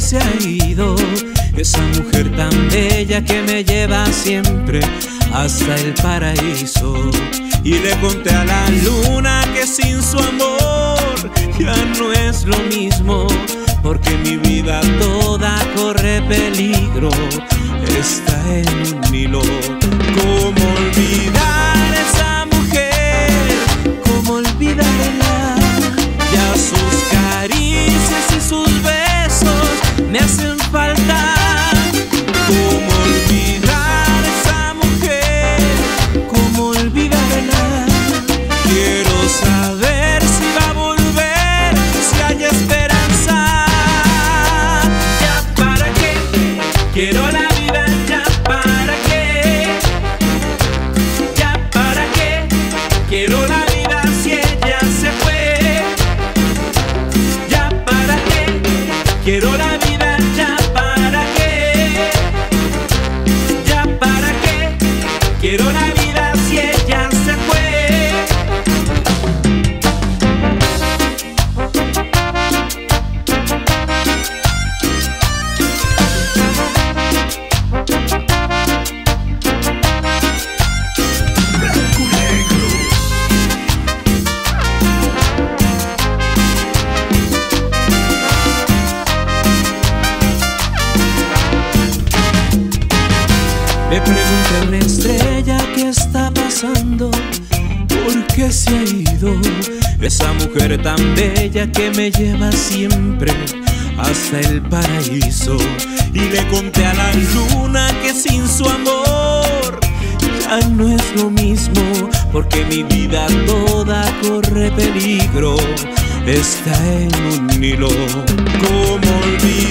se ha ido esa mujer tan bella que me lleva siempre hasta el paraíso. Y le conté a la luna que sin su amor ya no es lo mismo, porque mi vida toda corre peligro, está en un hilo. ¿Cómo olvidar esa mujer? ¿Cómo olvidarla? Ya sus caricias y sus besos me hacen falta. ¿Cómo olvidar esa mujer? ¿Cómo olvidarla? Quiero saber si va a volver, si hay esperanza. ¿Ya para qué? Quiero la vida, ¿ya para qué? ¿Ya para qué? Quiero la vida si ella se fue. ¿Ya para qué? Quiero la vida, ¿ya para qué? ¿Ya para qué? Quiero la vida si ella se fue. Le pregunté a una estrella qué está pasando, por qué se ha ido esa mujer tan bella que me lleva siempre hasta el paraíso. Y le conté a la luna que sin su amor ya no es lo mismo, porque mi vida toda corre peligro, está en un hilo. ¿Cómo olvidar